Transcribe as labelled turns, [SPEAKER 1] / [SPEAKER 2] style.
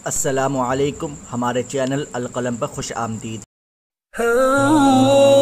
[SPEAKER 1] अस्सलामु अलैकुम। हमारे चैनल अल कलम पर खुश आमदीद।